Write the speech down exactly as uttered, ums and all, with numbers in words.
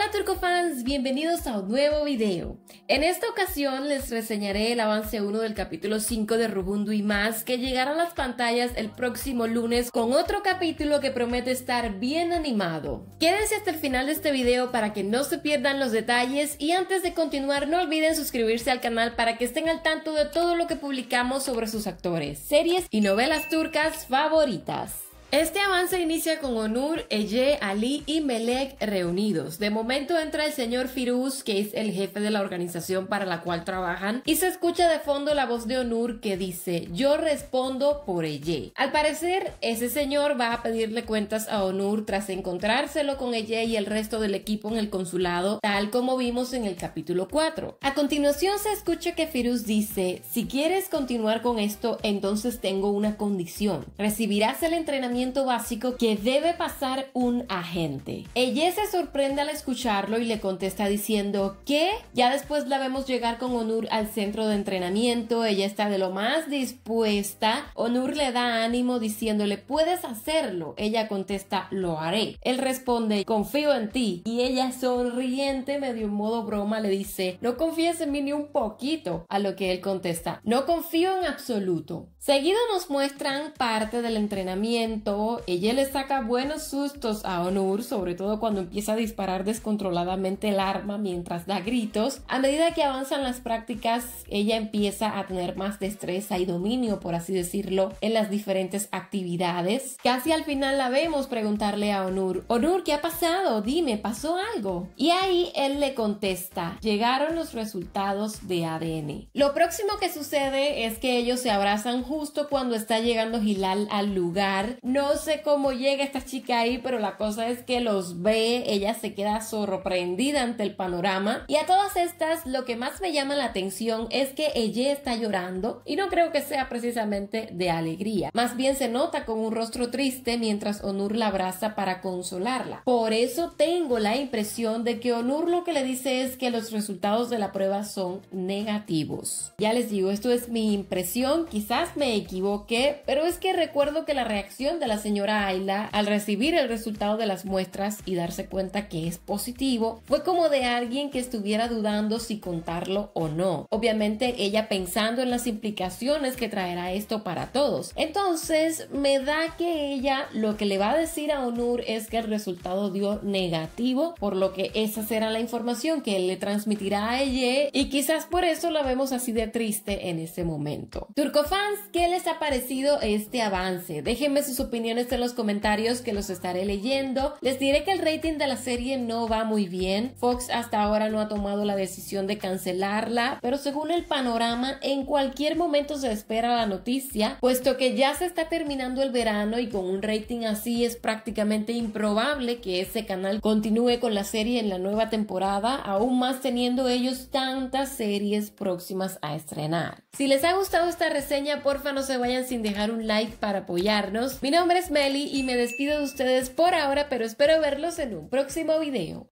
Hola Turcofans, bienvenidos a un nuevo video. En esta ocasión les reseñaré el avance uno del capítulo cinco de Ruhundu y más, que llegará a las pantallas el próximo lunes con otro capítulo que promete estar bien animado. Quédense hasta el final de este video para que no se pierdan los detalles, y antes de continuar no olviden suscribirse al canal para que estén al tanto de todo lo que publicamos sobre sus actores, series y novelas turcas favoritas. Este avance inicia con Onur, Ece, Ali y Melek reunidos. De momento entra el señor Firuz, que es el jefe de la organización para la cual trabajan, y se escucha de fondo la voz de Onur que dice: yo respondo por Ece. Al parecer, ese señor va a pedirle cuentas a Onur tras encontrárselo con Ece y el resto del equipo en el consulado, tal como vimos en el capítulo cuatro. A continuación se escucha que Firuz dice: si quieres continuar con esto, entonces tengo una condición. Recibirás el entrenamiento básico que debe pasar un agente. Ece se sorprende al escucharlo y le contesta diciendo: ¿qué? Ya después la vemos llegar con Onur al centro de entrenamiento. Ella está de lo más dispuesta. Onur le da ánimo diciéndole: puedes hacerlo. Ella contesta: lo haré. Él responde: confío en ti. Y ella, sonriente, medio en modo broma, le dice: no confíes en mí ni un poquito. A lo que él contesta: no confío en absoluto. Seguido nos muestran parte del entrenamiento. Ella le saca buenos sustos a Onur, sobre todo cuando empieza a disparar descontroladamente el arma mientras da gritos. A medida que avanzan las prácticas, ella empieza a tener más destreza y dominio, por así decirlo, en las diferentes actividades. Casi al final la vemos preguntarle a Onur: Onur, ¿qué ha pasado? Dime, ¿pasó algo? Y ahí él le contesta: llegaron los resultados de A D N. Lo próximo que sucede es que ellos se abrazan justo cuando está llegando Hilal al lugar. No sé cómo llega esta chica ahí, pero la cosa es que los ve. Ella se queda sorprendida ante el panorama. Y a todas estas, lo que más me llama la atención es que ella está llorando, y no creo que sea precisamente de alegría. Más bien se nota con un rostro triste mientras Onur la abraza para consolarla. Por eso tengo la impresión de que Onur lo que le dice es que los resultados de la prueba son negativos. Ya les digo, esto es mi impresión, quizás me equivoqué, pero es que recuerdo que la reacción de la señora Ayla al recibir el resultado de las muestras y darse cuenta que es positivo fue como de alguien que estuviera dudando si contarlo o no. Obviamente ella pensando en las implicaciones que traerá esto para todos. Entonces me da que ella lo que le va a decir a Onur es que el resultado dio negativo, por lo que esa será la información que él le transmitirá a ella, y quizás por eso la vemos así de triste en este momento. Turcofans, ¿qué les ha parecido este avance? Déjenme sus opiniones en los comentarios, que los estaré leyendo. Les diré que el rating de la serie no va muy bien. Fox hasta ahora no ha tomado la decisión de cancelarla, pero según el panorama, en cualquier momento se espera la noticia, puesto que ya se está terminando el verano y con un rating así es prácticamente improbable que ese canal continúe con la serie en la nueva temporada, aún más teniendo ellos tantas series próximas a estrenar. Si les ha gustado esta reseña, porfa no se vayan sin dejar un like para apoyarnos. Mi nombre es Meli y me despido de ustedes por ahora, pero espero verlos en un próximo video.